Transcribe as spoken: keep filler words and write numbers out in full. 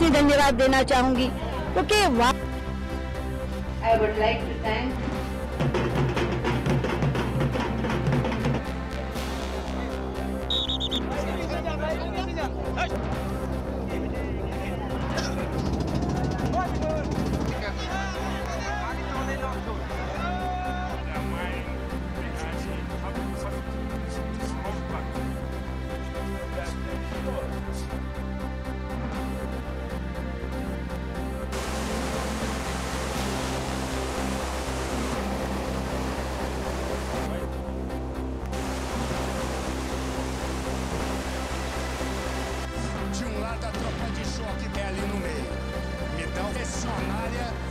भी धन्यवाद देना चाहूंगी क्योंकि I would like to thank De um lado a tropa de choque é ali no meio. Me dá o pressionária.